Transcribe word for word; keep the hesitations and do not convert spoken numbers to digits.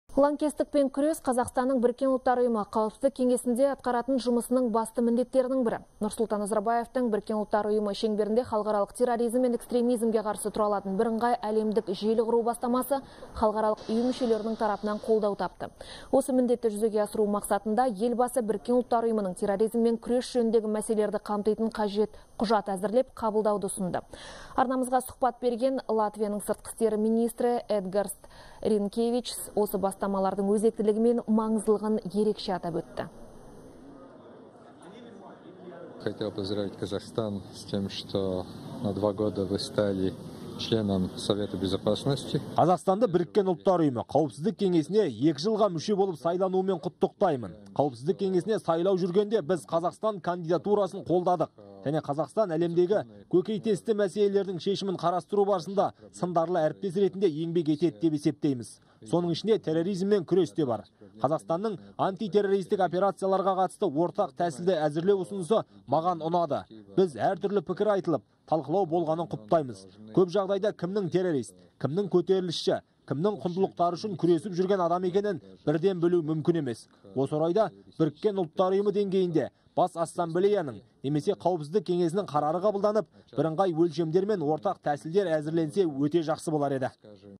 Лаңкестікпен күрес Қазақстанның Біріккен Ұлттар ұйымы қауіпсіздік кеңесінде атқаратын жұмысының басты міндеттерінің бірі. Нұрсұлтан Назарбаевтың Біріккен Ұлттар ұйымы шеңберінде халықаралық терроризм мен экстремизмге қарсы тұра алатын бірыңғай әлемдік желі құру бастамасы халықаралық ұйым мүшелерінің тарапынан қолдау тапты. Осы міндетті жүзеге асыру мақсатында елбасы Біріккен Ұлттар ұйымының терроризммен күрес жөніндегі мәселелерді қамтитын қажет құжат әзірлеп қабылдауды ұсынды. Арнамызға сұхбат берген Латвияның сыртқы істер министрі Эдгарс Ринкевичс осы бастамалардың өзектілігі мен маңыздылығын ерекше атап өтті. Хотел поздравить Казахстан с тем, что на два года вы стали членом Совета Безопасности. Қазақстанды Біріккен Ұлттар ұйымы қауіпсіздік кеңесіне екі жылға мүше болып сайлануымен құттықтаймын. Қауіпсіздік кеңесіне сайлау жүргенде біз Қазақстан кандидатурасын қолдадық. Және Қазақстан әлемдегі көкейтесті мәселелердің шешімін қарастыру барысында сындарлы әріптес ретінде еңбек етеді деп есептейміз. Соның ішінде терроризммен күрес те бар. Қазақстанның антитеррористік операцияларға қатысты ортақ тәсілді әзірлеу ұсынысы маған ұнады. Біз әртүрлі пікір айтылып, талқылау болғанын құптаймыз. Көп жағдайда кімнің террорист, кімнің көтерілісші, кімнің құндылықтары үшін күресіп жүрген адам екенін бірден білу мүмкін емес. Осы орайда Біріккен Ұлттар ұйымы деңгейінде бас ассамблеяның немесе қауіпсіздік кеңесінің қарары қабылданып, бірыңғай өлшемдер мен ортақ тәсілдер әзірленсе өте жақсы болар еді.